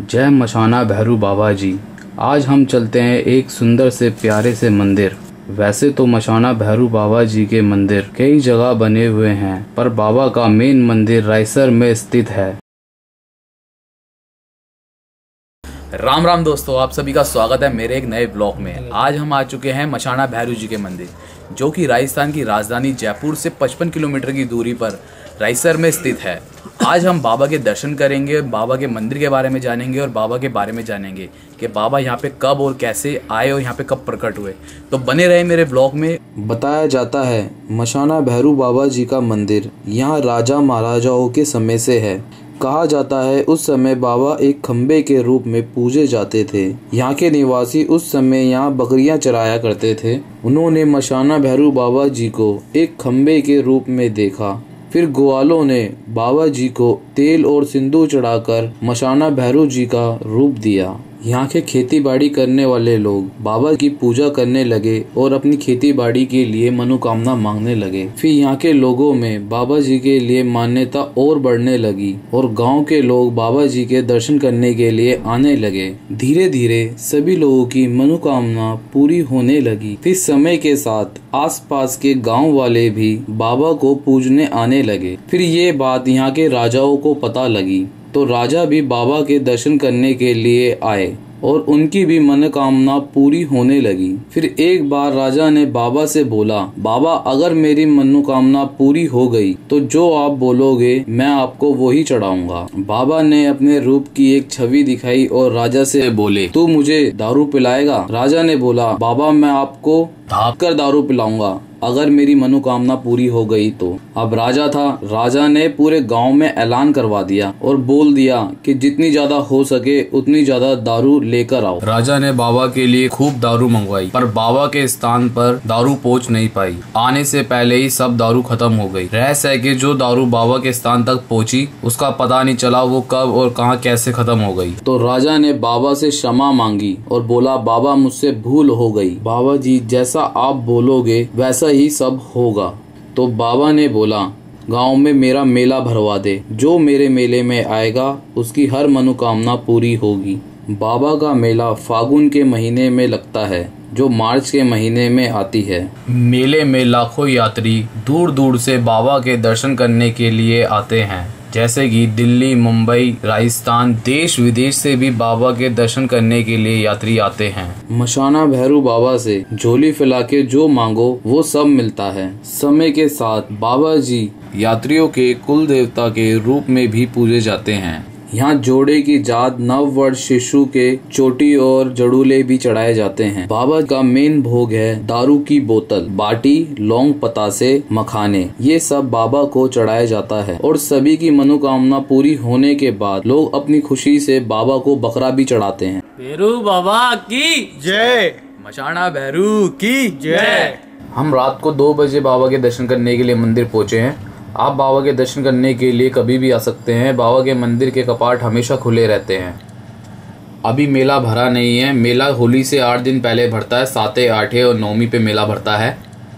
जय मशाना भैरू बाबा जी। आज हम चलते हैं एक सुंदर से प्यारे से मंदिर। वैसे तो मशाना भैरू बाबा जी के मंदिर कई जगह बने हुए हैं, पर बाबा का मेन मंदिर रायसर में स्थित है। राम राम दोस्तों, आप सभी का स्वागत है मेरे एक नए ब्लॉग में। आज हम आ चुके हैं मशाना भैरू जी के मंदिर, जो कि राजस्थान की राजधानी जयपुर से 55 किलोमीटर की दूरी पर रायसर में स्थित है। आज हम बाबा के दर्शन करेंगे, बाबा के मंदिर के बारे में जानेंगे और बाबा के बारे में जानेंगे कि बाबा यहाँ पे कब और कैसे आए और यहाँ पे कब प्रकट हुए। तो बने रहे मेरे ब्लॉग में। बताया जाता है मशाना भैरू बाबा जी का मंदिर यहाँ राजा महाराजाओं के समय से है। कहा जाता है उस समय बाबा एक खम्बे के रूप में पूजे जाते थे। यहाँ के निवासी उस समय यहाँ बकरियां चराया करते थे। उन्होंने मशाना भैरू बाबा जी को एक खम्बे के रूप में देखा। फिर ग्वालों ने बाबा जी को तेल और सिंदूर चढ़ाकर मशाना भैरू जी का रूप दिया। यहाँ के खेती बाड़ी करने वाले लोग बाबा की पूजा करने लगे और अपनी खेती बाड़ी के लिए मनोकामना मांगने लगे। फिर यहाँ के लोगों में बाबा जी के लिए मान्यता और बढ़ने लगी और गांव के लोग बाबा जी के दर्शन करने के लिए आने लगे। धीरे धीरे सभी लोगों की मनोकामना पूरी होने लगी। फिर समय के साथ आसपास के गांव वाले भी बाबा को पूजने आने लगे। फिर ये बात यहाँ के राजाओं को पता लगी, तो राजा भी बाबा के दर्शन करने के लिए आए और उनकी भी मनोकामना पूरी होने लगी। फिर एक बार राजा ने बाबा से बोला, बाबा अगर मेरी मनोकामना पूरी हो गई तो जो आप बोलोगे मैं आपको वही चढ़ाऊंगा। बाबा ने अपने रूप की एक छवि दिखाई और राजा से बोले, तू मुझे दारू पिलाएगा? राजा ने बोला, बाबा मैं आपको ढाक कर दारू पिलाऊंगा अगर मेरी मनोकामना पूरी हो गई तो। अब राजा था, राजा ने पूरे गांव में ऐलान करवा दिया और बोल दिया कि जितनी ज्यादा हो सके उतनी ज्यादा दारू लेकर आओ। राजा ने बाबा के लिए खूब दारू मंगवाई, पर बाबा के स्थान पर दारू पहुंच नहीं पाई। आने से पहले ही सब दारू खत्म हो गई। रहस्य है कि जो दारू बाबा के स्थान तक पहुंची उसका पता नहीं चला वो कब और कहां कैसे खत्म हो गई। तो राजा ने बाबा से क्षमा मांगी और बोला, बाबा मुझसे भूल हो गई। बाबा जी जैसा आप बोलोगे वैसा ही सब होगा। तो बाबा ने बोला, गांव में मेरा मेला भरवा दे, जो मेरे मेले में आएगा उसकी हर मनोकामना पूरी होगी। बाबा का मेला फागुन के महीने में लगता है, जो मार्च के महीने में आती है। मेले में लाखों यात्री दूर दूर से बाबा के दर्शन करने के लिए आते हैं, जैसे कि दिल्ली, मुंबई, राजस्थान, देश विदेश से भी बाबा के दर्शन करने के लिए यात्री आते हैं। मशाना भैरू बाबा से झोली फैला के जो मांगो वो सब मिलता है। समय के साथ बाबा जी यात्रियों के कुल देवता के रूप में भी पूजे जाते हैं। यहाँ जोड़े की जात, नववर्ष शिशु के चोटी और जड़ूले भी चढ़ाए जाते हैं। बाबा का मेन भोग है दारू की बोतल, बाटी, लौंग, पतासे, मखाने। ये सब बाबा को चढ़ाया जाता है और सभी की मनोकामना पूरी होने के बाद लोग अपनी खुशी से बाबा को बकरा भी चढ़ाते हैं। भैरू बाबा की जय, मशाना भैरू की जय। हम रात को 2 बजे बाबा के दर्शन करने के लिए मंदिर पहुँचे हैं। आप बाबा के दर्शन करने के लिए कभी भी आ सकते हैं। बाबा के मंदिर के कपाट हमेशा खुले रहते हैं। अभी मेला भरा नहीं है। मेला होली से 8 दिन पहले भरता है। 7, 8 और 9 पे मेला भरता है।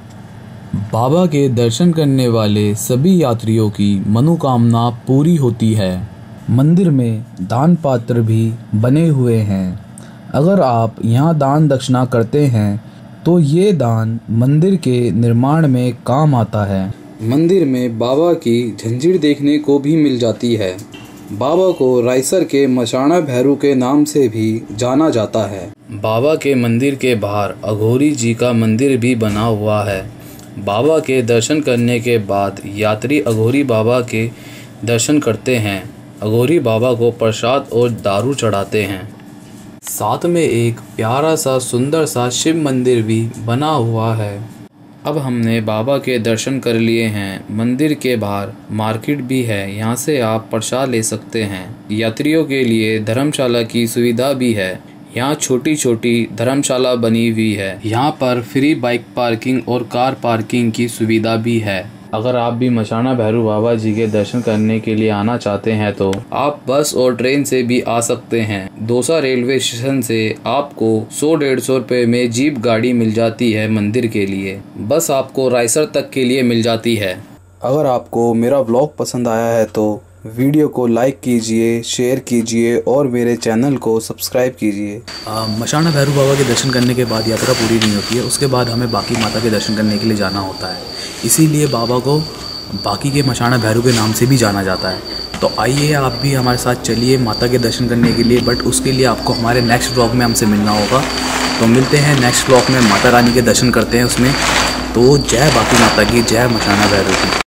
बाबा के दर्शन करने वाले सभी यात्रियों की मनोकामना पूरी होती है। मंदिर में दान पात्र भी बने हुए हैं। अगर आप यहाँ दान दक्षिणा करते हैं तो ये दान मंदिर के निर्माण में काम आता है। मंदिर में बाबा की जंजीर देखने को भी मिल जाती है। बाबा को रायसर के मशाना भैरू के नाम से भी जाना जाता है। बाबा के मंदिर के बाहर अघोरी जी का मंदिर भी बना हुआ है। बाबा के दर्शन करने के बाद यात्री अघोरी बाबा के दर्शन करते हैं। अघोरी बाबा को प्रसाद और दारू चढ़ाते हैं। साथ में एक प्यारा सा सुंदर सा शिव मंदिर भी बना हुआ है। अब हमने बाबा के दर्शन कर लिए हैं। मंदिर के बाहर मार्केट भी है, यहाँ से आप प्रसाद ले सकते हैं। यात्रियों के लिए धर्मशाला की सुविधा भी है। यहाँ छोटी छोटी धर्मशाला बनी हुई है। यहाँ पर फ्री बाइक पार्किंग और कार पार्किंग की सुविधा भी है। अगर आप भी मशाना भैरू बाबा जी के दर्शन करने के लिए आना चाहते हैं तो आप बस और ट्रेन से भी आ सकते हैं। दौसा रेलवे स्टेशन से आपको 100-150 रुपए में जीप गाड़ी मिल जाती है मंदिर के लिए। बस आपको रायसर तक के लिए मिल जाती है। अगर आपको मेरा व्लॉग पसंद आया है तो वीडियो को लाइक कीजिए, शेयर कीजिए और मेरे चैनल को सब्सक्राइब कीजिए। मशाना भैरू बाबा के दर्शन करने के बाद यात्रा पूरी नहीं होती है, उसके बाद हमें बाकी माता के दर्शन करने के लिए जाना होता है। इसीलिए बाबा को बाकी के मशाना भैरू के नाम से भी जाना जाता है। तो आइए आप भी हमारे साथ चलिए माता के दर्शन करने के लिए, बट उसके लिए आपको हमारे नेक्स्ट व्लॉग में हमसे मिलना होगा। तो मिलते हैं नेक्स्ट व्लॉग में, माता रानी के दर्शन करते हैं उसमें। तो जय बाकी माता की, जय मशाना भैरू की।